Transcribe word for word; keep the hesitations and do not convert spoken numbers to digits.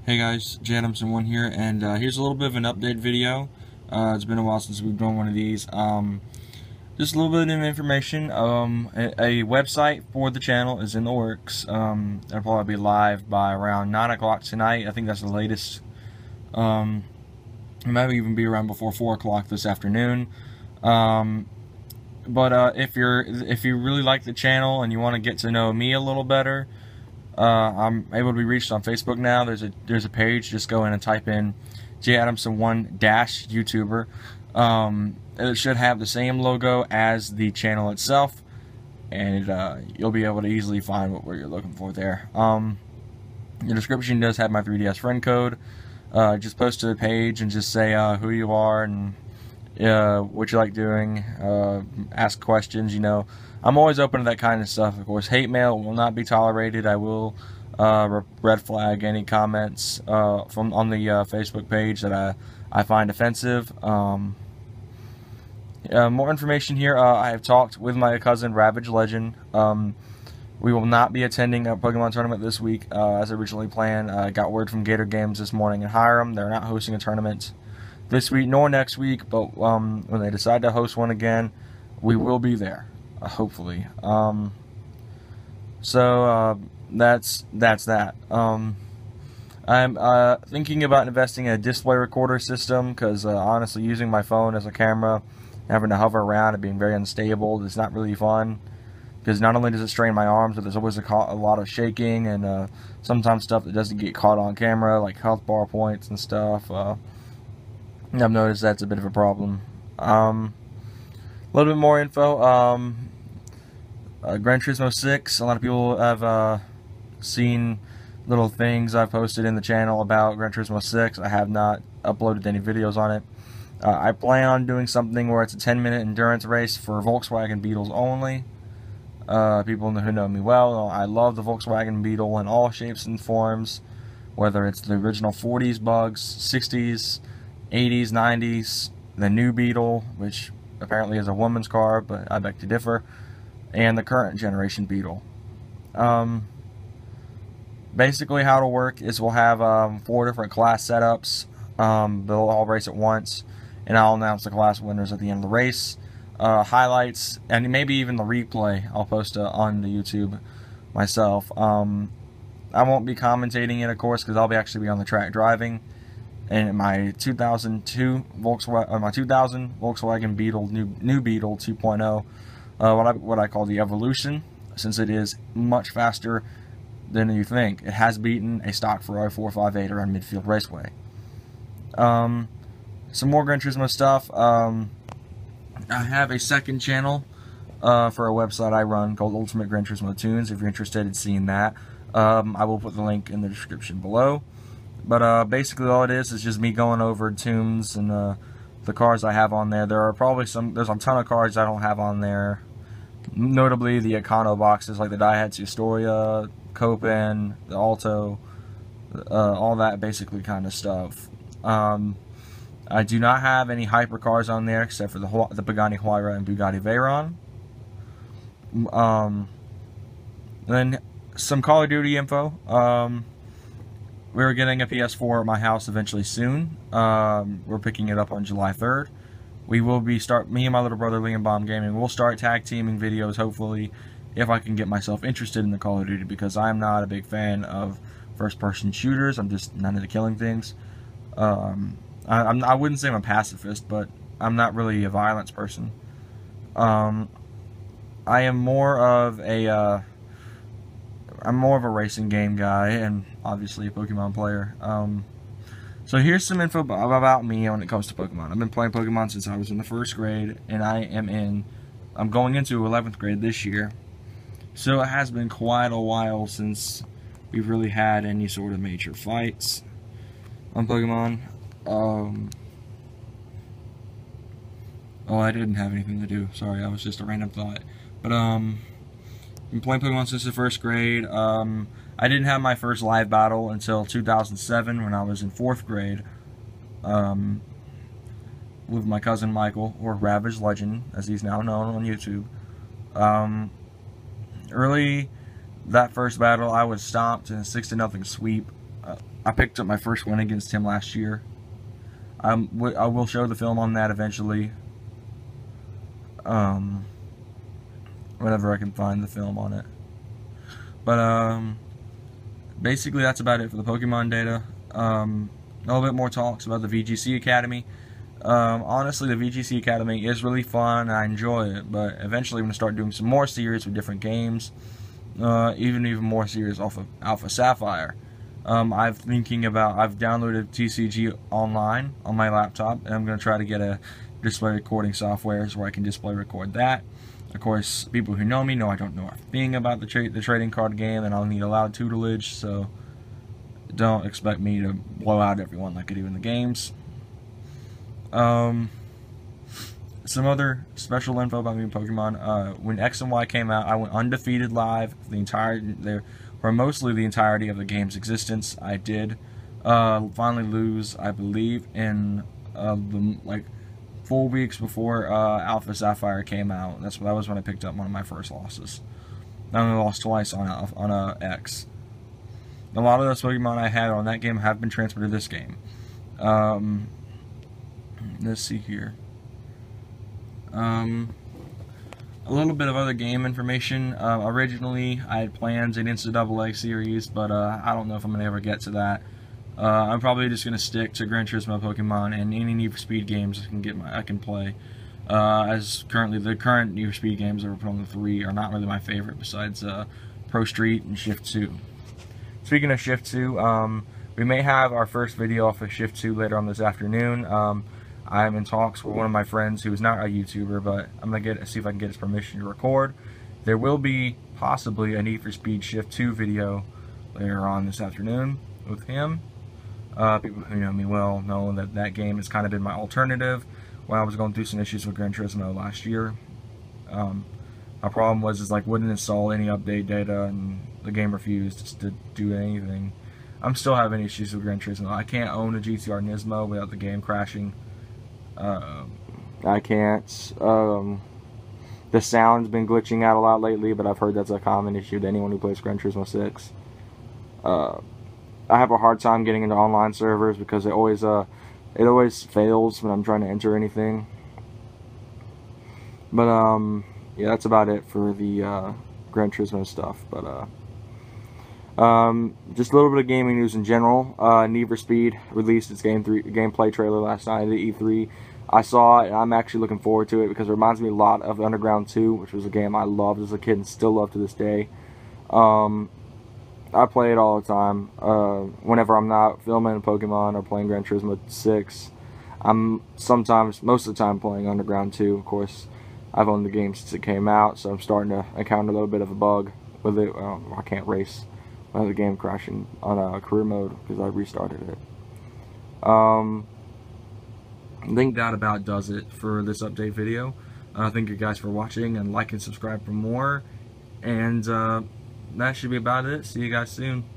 Hey guys, J Adamson one here, and uh, here's a little bit of an update video. Uh, it's been a while since we've done one of these. Um, just a little bit of information. Um, a, a website for the channel is in the works. Um, it'll probably be live by around nine o'clock tonight. I think that's the latest. Um, it might even be around before four o'clock this afternoon. Um, but uh, if you're if you really like the channel and you want to get to know me a little better, Uh, I'm able to be reached on Facebook now. There's a there's a page. Just go in and type in J Adamson one dash YouTuber. Um, it should have the same logo as the channel itself, and uh, you'll be able to easily find what, what you're looking for there. Um, the description does have my three D S friend code. Uh, just post to the page and just say uh, who you are and uh, what you like doing. Uh, ask questions. You know. I'm always open to that kind of stuff. Of course, hate mail will not be tolerated. I will uh, red flag any comments uh, from on the uh, Facebook page that I, I find offensive. Um, uh, more information here. Uh, I have talked with my cousin, Ravage Legend. Um, we will not be attending a Pokemon tournament this week uh, as originally planned. I uh, got word from Gator Games this morning in Hiram. They're not hosting a tournament this week nor next week, but um, when they decide to host one again, we will be there. Uh, hopefully. Um, so uh, that's that's that. Um, I'm uh, thinking about investing in a display recorder system because uh, honestly, using my phone as a camera, having to hover around and being very unstable, is not really fun. Because not only does it strain my arms, but there's always a, a lot of shaking and uh, sometimes stuff that doesn't get caught on camera, like health bar points and stuff. Uh, I've noticed that's a bit of a problem. Um, A little bit more info. Um, uh, Gran Turismo six. A lot of people have uh, seen little things I've posted in the channel about Gran Turismo six. I have not uploaded any videos on it. Uh, I plan on doing something where it's a ten minute endurance race for Volkswagen Beetles only. Uh, people who know me well know I love the Volkswagen Beetle in all shapes and forms, whether it's the original forties bugs, sixties, eighties, nineties, the new Beetle, which apparently is a woman's car, but I beg to differ, and the current generation Beetle. Um, basically how it'll work is we'll have um, four different class setups. Um, they'll all race at once, and I'll announce the class winners at the end of the race. Uh, highlights, and maybe even the replay I'll post uh, on the YouTube myself. Um, I won't be commentating it, of course, because I'll be actually be on the track driving. And my two thousand two Volkswagen, uh, my two thousand Volkswagen Beetle, new new Beetle two point oh, uh, what I what I call the Evolution, since it is much faster than you think. It has beaten a stock Ferrari four fifty-eight around Midfield Raceway. Um, some more Gran Turismo stuff. Um, I have a second channel uh, for a website I run called Ultimate Gran Turismo Tunes. If you're interested in seeing that, um, I will put the link in the description below. But uh, basically all it is is just me going over tunes and uh, the cars I have on there. There are probably some, there's a ton of cars I don't have on there. Notably the Econo boxes like the Daihatsu Storia, Copen, the Alto, uh, all that basically kind of stuff. Um, I do not have any hypercars on there except for the, the Pagani Huayra and Bugatti Veyron. Um, then some Call of Duty info. Um... We're getting a P S four at my house eventually soon. Um, we're picking it up on July third. We will be start me and my little brother Liam Bomb Gaming will start tag teaming videos hopefully if I can get myself interested in the Call of Duty, because I'm not a big fan of first person shooters. I'm just not into killing things. Um, I, I'm, I wouldn't say I'm a pacifist, but I'm not really a violence person. Um, I am more of a uh, I'm more of a racing game guy, and obviously a Pokemon player. Um, so here's some info about me when it comes to Pokemon. I've been playing Pokemon since I was in the first grade, and I am in, I'm going into eleventh grade this year. So it has been quite a while since we've really had any sort of major fights on Pokemon. Um, oh, I didn't have anything to do. Sorry, that was just a random thought. But, um... I've been playing Pokemon since the first grade. Um, I didn't have my first live battle until two thousand seven when I was in fourth grade um, with my cousin Michael, or Ravage Legend, as he's now known on YouTube. Um, early that first battle, I was stomped in a six to nothing sweep. Uh, I picked up my first win against him last year. Um, I will show the film on that eventually. Um, whenever I can find the film on it. But um, basically that's about it for the Pokemon data. Um, a little bit more talks about the V G C Academy. Um, honestly, the V G C Academy is really fun. I enjoy it, but eventually I'm going to start doing some more series with different games. Uh, even even more series off of Alpha Sapphire. Um, I'm thinking about, I've downloaded T C G Online on my laptop, and I'm going to try to get a display recording software where I can display record that. Of course, people who know me know I don't know a thing about the, tra the trading card game, and I'll need a lot of tutelage, so don't expect me to blow out everyone like I do in the games. Um, some other special info about me and Pokemon. Uh, when X and Y came out, I went undefeated live for the entire, there, for mostly the entirety of the game's existence. I did uh, finally lose, I believe, in uh, the, like four weeks before uh, Alpha Sapphire came out. That's that was when I picked up one of my first losses. I only lost twice on on a X. A lot of those Pokemon I had on that game have been transferred to this game. Um, let's see here. Um, a little bit of other game information. Uh, originally, I had plans an N C double A series, but uh, I don't know if I'm going to ever get to that. Uh, I'm probably just going to stick to Gran Turismo Pokemon and any Need for Speed games I can get my, I can play. Uh, as currently, the current Need for Speed games that were put on the three are not really my favorite, besides uh, Pro Street and Shift two. Speaking of Shift two, um, we may have our first video off of Shift two later on this afternoon. Um, I'm in talks with one of my friends who is not a YouTuber, but I'm going to get see if I can get his permission to record. There will be possibly a Need for Speed Shift two video later on this afternoon with him. Uh, people who know me well know that that game has kind of been my alternative when I was going through some issues with Gran Turismo last year. Um, my problem was is like wouldn't install any update data, and the game refused to do anything. I'm still having issues with Gran Turismo. I can't own a G T R Nismo without the game crashing. Uh, I can't. Um, the sound's been glitching out a lot lately, but I've heard that's a common issue to anyone who plays Gran Turismo six. Uh, I have a hard time getting into online servers because it always uh, it always fails when I'm trying to enter anything. But um, yeah, that's about it for the uh, Gran Turismo stuff. But uh, um, just a little bit of gaming news in general. Uh, Need for Speed released its game three gameplay trailer last night at the E three. I saw it, and I'm actually looking forward to it because it reminds me a lot of Underground two, which was a game I loved as a kid and still love to this day. Um, I play it all the time. Uh, whenever I'm not filming Pokemon or playing Gran Turismo six, I'm sometimes, most of the time, playing Underground two. Of course, I've owned the game since it came out, so I'm starting to encounter a little bit of a bug with it. Um, I can't race without the game crashing on a career mode because I restarted it. Um, I think that about does it for this update video. Uh, thank you guys for watching, and like and subscribe for more. And uh, that should be about it. See you guys soon.